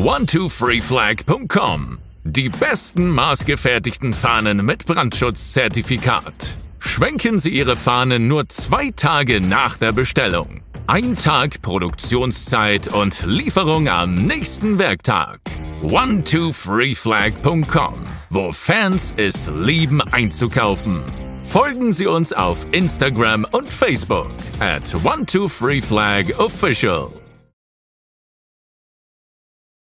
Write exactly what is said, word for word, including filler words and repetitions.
one two free flag punkt com. Die besten maßgefertigten Fahnen mit Brandschutzzertifikat. Schwenken Sie Ihre Fahnen nur zwei Tage nach der Bestellung. Ein Tag Produktionszeit und Lieferung am nächsten Werktag. one two free flag punkt com, wo Fans es lieben einzukaufen. Folgen Sie uns auf Instagram und Facebook at one two free flag official.